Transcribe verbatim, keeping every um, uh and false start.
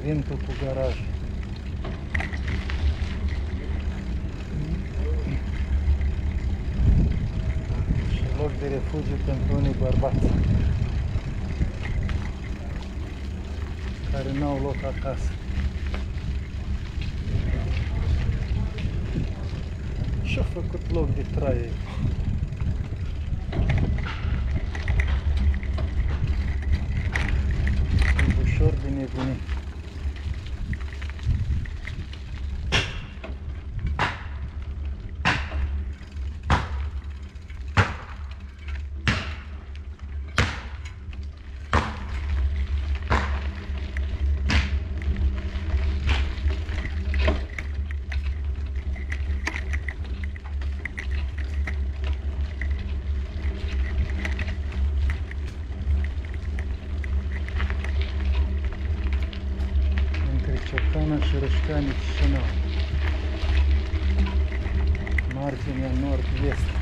labirintul cu garaj. Și loc de refugiu pentru unii bărbați care n-au loc acasă. Și-a făcut loc de trai aici. E ușor de nebunit. Ciocana și Rășcani Chișinău, marginea nord-est.